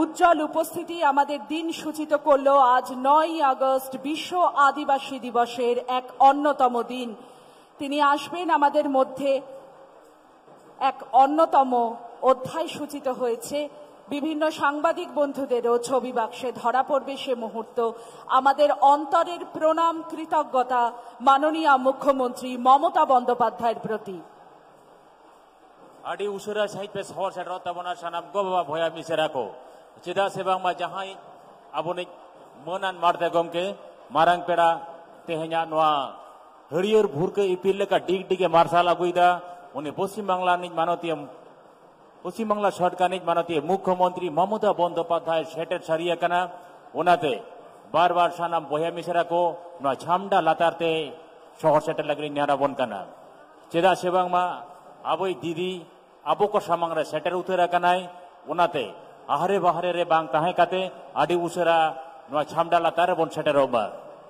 উজ্জ্বল উপস্থিতি আমাদের দিন সূচিত করল আজ 9ই আগস্ট বিশ্ব আদিবাসী দিবসের এক অন্যতম দিন। তিনি আসবেন আমাদের মধ্যে, এক অন্যতম অধ্যায় সূচিত হয়েছে। বিভিন্ন সাংবাদিক বন্ধুদেরও ছবি বাক্সে ধরা পড়বে সে মুহূর্ত। আমাদের অন্তরের প্রণাম, কৃতজ্ঞতা মাননীয় মুখ্যমন্ত্রী মমতা বন্দ্যোপাধ্যায়ের প্রতি। आदि उसुरा सहित पे सहर सेटर तबना सानाम गो बाबा भया मिसेरा को चेदा से बांग मा जहां आबोनि मोनान मारते गमके मारांग पेड़ा तेह냐 नोआ हरियर भुरके इपिल लेका डिग डिगे मार्शाल अगुइदा उनि पश्चिम बांग्ला निज मानतीय पश्चिम बांग्ला सरकार निज मानतीय मुख्यमंत्री ममता बंदोपाध्याय सेटर सरिया कना उनाते बार बार सानाम भया मिसेरा को नोआ छामडा लातारते सहर सेटर लगरी न्यारा बन कना चेदा से बांग मा आबोई दीदी आबो को सामंगरे सेटर उतरा कनाय उनाते आहारे बाहारे रे बांग ताहे काते आदि उसरा नोआ छामडा लातारे बन सेटर ओबा।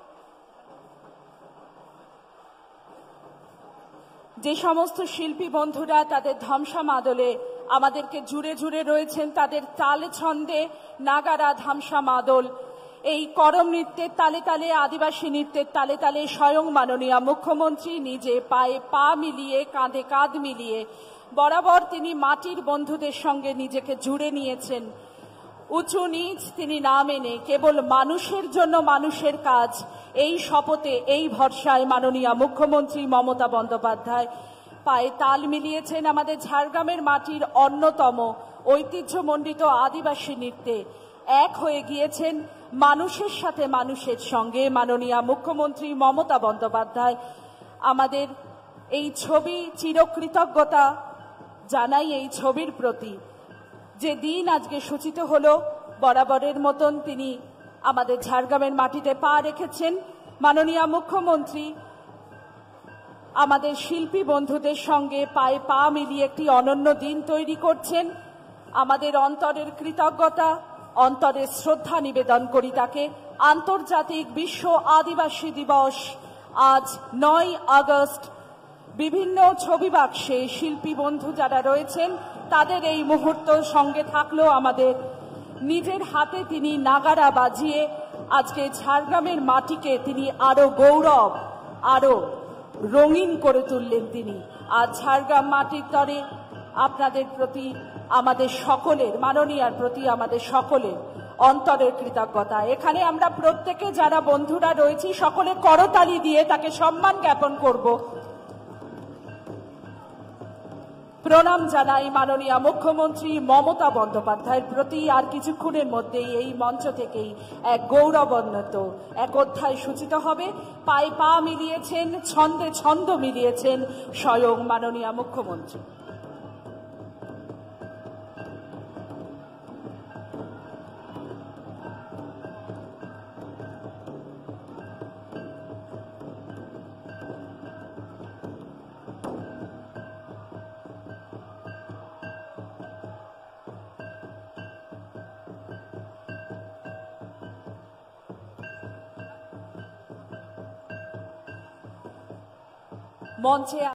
যে সমস্ত শিল্পী বন্ধুরা তাদের ধামসা মাদলে আমাদেরকে জুড়ে জুড়ে রয়েছেন, তাদের তালে ছন্দে নাগারা, ধামসা মাদল, এই করম নৃত্যের তালে তালে, আদিবাসী নৃত্যের তালে তালে স্বয়ং মাননীয় মুখ্যমন্ত্রী নিজে পায়ে পা মিলিয়ে, কাঁধে কাঁধ মিলিয়ে বরাবর তিনি মাটির বন্ধুদের সঙ্গে নিজেকে জুড়ে নিয়েছেন। উঁচু নিচ তিনি না মেনে কেবল মানুষের জন্য মানুষের কাজ, এই শপথে, এই ভরসায় মাননীয় মুখ্যমন্ত্রী মমতা বন্দ্যোপাধ্যায় পায়ে তাল মিলিয়েছেন আমাদের ঝাড়গ্রামের মাটির অন্যতম ঐতিহ্যমণ্ডিত আদিবাসী নৃত্যে। এক হয়ে গিয়েছেন মানুষের সাথে মানুষের সঙ্গে মাননীয় মুখ্যমন্ত্রী মমতা বন্দ্যোপাধ্যায়। আমাদের এই ছবি, চিরকৃতজ্ঞতা জানাই এই ছবির প্রতি। যে দিন আজকে সূচিত হলো, বরাবরের মতন তিনি আমাদের ঝাড়গ্রামের মাটিতে পা রেখেছেন। মাননীয় মুখ্যমন্ত্রী আমাদের শিল্পী বন্ধুদের সঙ্গে পায়ে পা মিলিয়ে একটি অনন্য দিন তৈরি করছেন। আমাদের অন্তরের কৃতজ্ঞতা, অন্তরের শ্রদ্ধা নিবেদন করি তাকে। আন্তর্জাতিক বিশ্ব আদিবাসী দিবস আজ 9ই আগস্ট। বিভিন্ন ছবি বাক্সে শিল্পী বন্ধু যারা রয়েছেন তাদের এই মুহূর্ত সঙ্গে থাকলেও আমাদের নিজের হাতে তিনি নাগারা বাজিয়ে আজকে ঝাড়গ্রামের মাটিকে তিনি আরো গৌরব, আরো রঙিন করে তুললেন তিনি। আজ ঝাড়গ্রাম মাটির তরে আপনাদের প্রতি, আমাদের সকলের, মাননীয়ার প্রতি আমাদের সকলের অন্তরের কৃতজ্ঞতা। এখানে আমরা প্রত্যেকে যারা বন্ধুরা রয়েছি সকলে করতালি দিয়ে তাকে সম্মান জ্ঞাপন করব। প্রণাম জানাই মাননীয় মুখ্যমন্ত্রী মমতা বন্দ্যোপাধ্যায়ের প্রতি। আর কিছুক্ষণের মধ্যেই এই মঞ্চ থেকেই এক গৌরবান্বিত এক অধ্যায় সূচিত হবে। পায়ে পা মিলিয়েছেন, ছন্দে ছন্দ মিলিয়েছেন স্বয়ং মাননীয় মুখ্যমন্ত্রী। মঞ্চে